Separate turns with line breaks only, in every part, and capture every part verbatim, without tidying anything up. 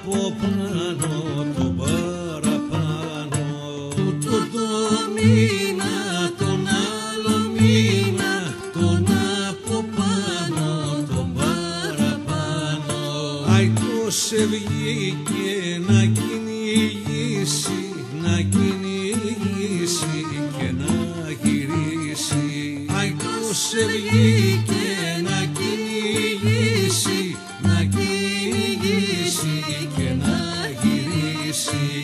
από πάνω, τον παραπάνω. Τούτο το μήνα, τον άλλο μήνα, τον από πάνω, τον παραπάνω. Αϊτός σε βγήκε να κυνηγήσει, να κυνηγήσει και να γυρίσει. Αϊτός σε βγήκε να κυνηγήσει, να κυνηγήσει και να γυρίσει.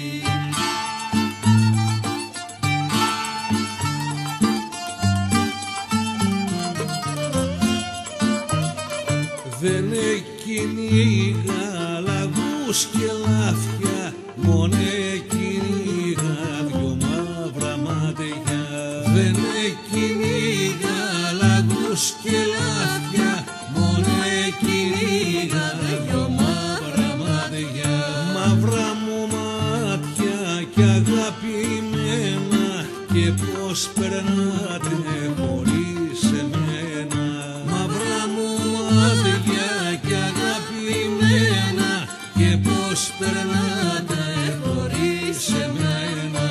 Δεν κυνήγα λαγούς και λάφια, μόνο κυνήγα δυο μαύρα μάτια. Δεν κυνήγα λαγούς και λάφια, μόνο κυνήγα δυο μαύρα μάτια. Μαύρα μου μάτια κι αγαπημένα, και πως περνάτε χωρίς εμένα. Μαύρα μου μάτια κι αγαπημένα, και πως περνάτε χωρίς εμένα.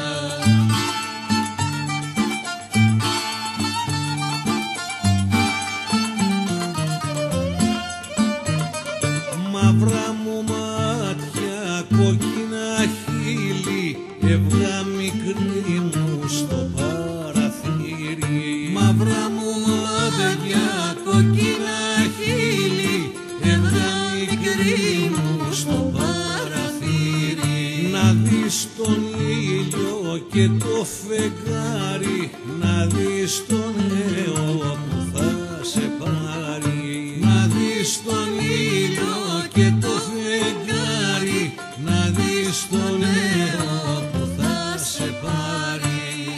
Μαύρα μου μάτια, κόκκινα χείλη, έβγα μικρή μου στο παραθύρι. Μαύρα μου μάτια, κόκκινα χείλη, έβγα μικρή μου στο παραθύρι. Να δεις τον ήλιο και το φεγγάρι, να δεις τον νέο που θα σε πάρει. Να δεις τον ήλιο και το φεγγάρι, να δεις τον νέο που θα σε πάρει.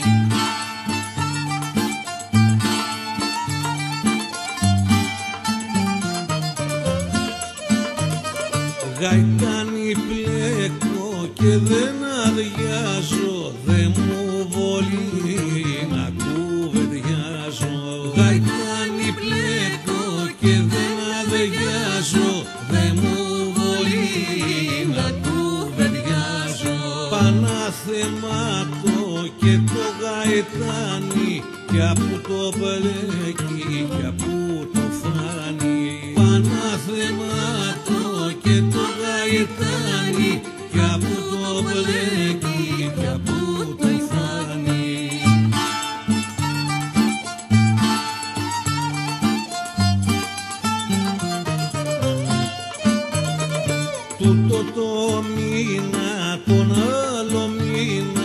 Γαϊτάνι πλέκω και δεν αδειάζω, δε μου βολεί να κουβεντιάζω. Γαϊτάνι πλέκω και δεν αδειάζω, δε μου βολεί να κουβεντιάζω. Πανάθεμάτο και το γαϊτάνι, κι απού το πλέκει κι απού το φάνει. Πανάθεμάτο και το γαϊτάνι, κι απού το πλέκει κι απού το φάνει. Τούτο το μήνα, τον άλλο μήνα,